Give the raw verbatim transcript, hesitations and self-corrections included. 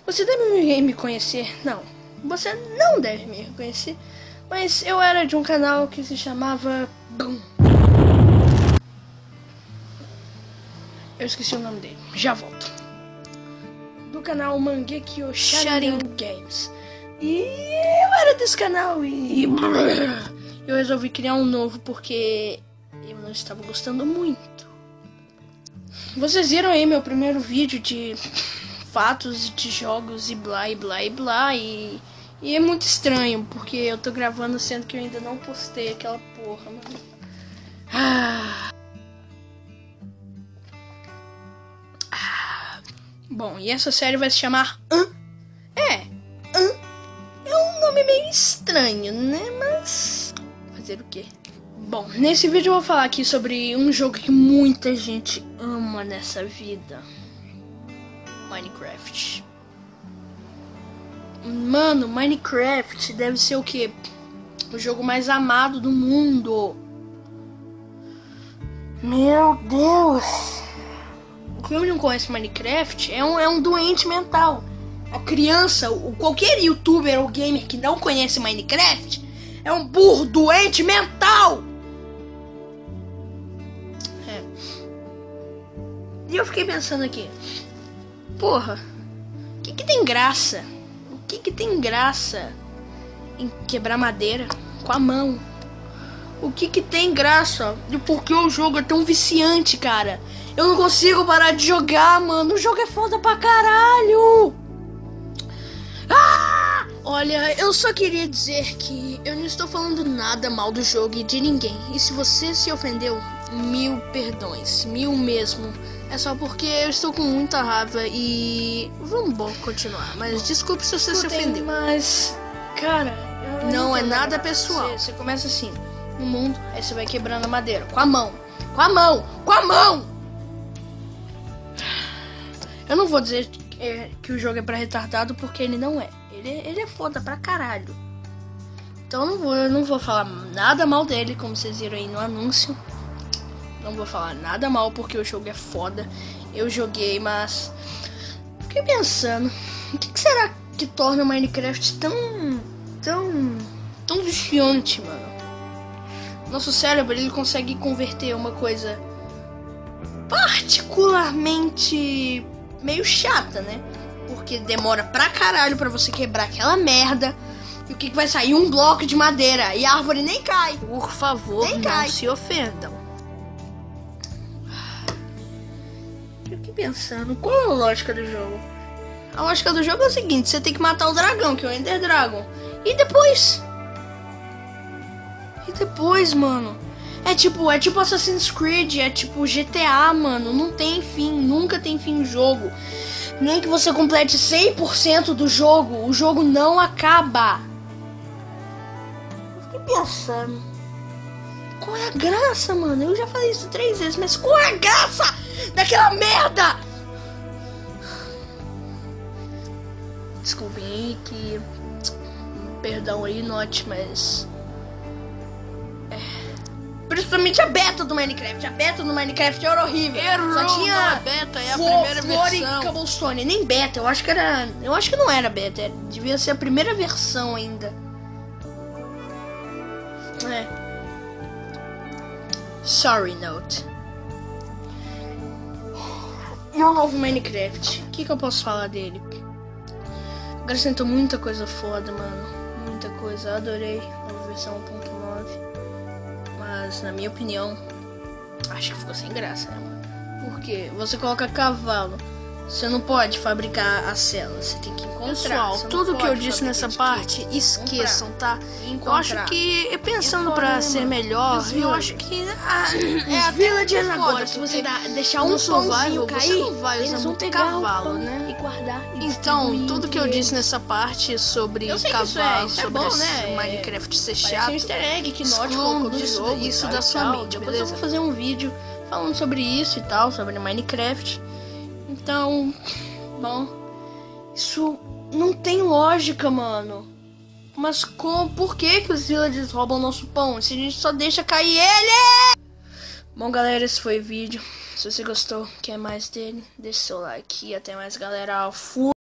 Você deve me conhecer. Não, você não deve me reconhecer. Mas eu era de um canal que se chamava Boom. Eu esqueci o nome dele, já volto. Do canal Mangeki Sharingan Games. E eu era desse canal e eu resolvi criar um novo porque eu não estava gostando muito. Vocês viram aí meu primeiro vídeo de fatos de jogos e blá e blá e blá e, e é muito estranho porque eu tô gravando sendo que eu ainda não postei aquela porra, mano. Ah. Bom, e essa série vai se chamar Hã? É, Hã? É um nome meio estranho, né? Mas fazer o quê? Bom, nesse vídeo eu vou falar aqui sobre um jogo que muita gente ama nessa vida. Minecraft. Mano, Minecraft deve ser o quê? O jogo mais amado do mundo. Meu Deus! Quem não conhece Minecraft é um, é um doente mental. A criança, o, qualquer youtuber ou gamer que não conhece Minecraft é um burro doente mental. É. E eu fiquei pensando aqui, porra, o que que tem graça? O que que tem graça em quebrar madeira com a mão? O que que tem graça? E por que o jogo é tão viciante, cara? Eu não consigo parar de jogar, mano. O jogo é foda pra caralho. Ah! Olha, eu só queria dizer que eu não estou falando nada mal do jogo e de ninguém. E se você se ofendeu, mil perdões. Mil mesmo. É só porque eu estou com muita raiva e... Vamos continuar. Mas desculpe se você se ofendeu. Mas, cara... Não é nada pessoal. Você, você começa assim, no mundo, aí você vai quebrando a madeira. Com a mão. Com a mão. Com a mão. Eu não vou dizer que, é, que o jogo é pra retardado, porque ele não é. Ele, ele é foda pra caralho. Então eu não, vou, eu não vou falar nada mal dele, como vocês viram aí no anúncio. Não vou falar nada mal, porque o jogo é foda. Eu joguei, mas... Fiquei pensando, o que, que será que torna o Minecraft tão... Tão... Tão viciante, mano? Nosso cérebro, ele consegue converter uma coisa... particularmente... meio chata, né? Porque demora pra caralho pra você quebrar aquela merda. E o que, que vai sair? Um bloco de madeira. E a árvore nem cai. Por favor, nem não cai. se ofendam. Eu fiquei pensando, qual é a lógica do jogo? A lógica do jogo é o seguinte, você tem que matar o dragão, que é o Ender Dragon. E depois? E depois, mano? É tipo, é tipo Assassin's Creed, é tipo G T A, mano. Não tem fim, nunca tem fim o jogo. Nem que você complete cem por cento do jogo, o jogo não acaba. Eu fiquei pensando, qual é a graça, mano? Eu já falei isso três vezes, mas qual é a graça daquela merda? Desculpem aí que... Perdão aí, note, mas... Principalmente a beta do Minecraft. A beta do Minecraft era horrível. Errou, Só tinha não é beta, é a flor, primeira flor versão. E cobblestone. Nem beta, eu acho que era... Eu acho que não era beta, era, devia ser a primeira versão ainda. É. Sorry, Note. E o novo Minecraft? O que, que eu posso falar dele? Acrescentou muita coisa foda, mano. Muita coisa, eu adorei a versão um ponto nove. Mas, na minha opinião, acho que ficou sem graça, né, mano? Porque você coloca cavalo, você não pode fabricar a cela, você tem que encontrar. Pessoal, tudo que eu disse nessa parte, esqueçam, tá? Eu acho que, pensando pra ser melhor, eu acho que é até villagers foda, agora, se você porque dá, deixar um no survival, pãozinho você cair, não vai usar eles vão muito pegar cavalo, o pão né? e guardar e Então, distribuir tudo que entre eu disse eles. nessa parte sobre Eu sei que isso é- cavalo, isso é sobre bom, esse né? Minecraft ser Parece chato, um easter egg que Notch excluam colocou no disso- jogo e isso tal da e sua tal. mente, Depois beleza? eu vou fazer um vídeo falando sobre isso e tal, sobre Minecraft. Então, bom, isso não tem lógica, mano. Mas com, por que que os villagers roubam nosso pão se a gente só deixa cair ele? Bom, galera, esse foi o vídeo. Se você gostou, quer mais dele, deixa seu like e até mais, galera. Fui!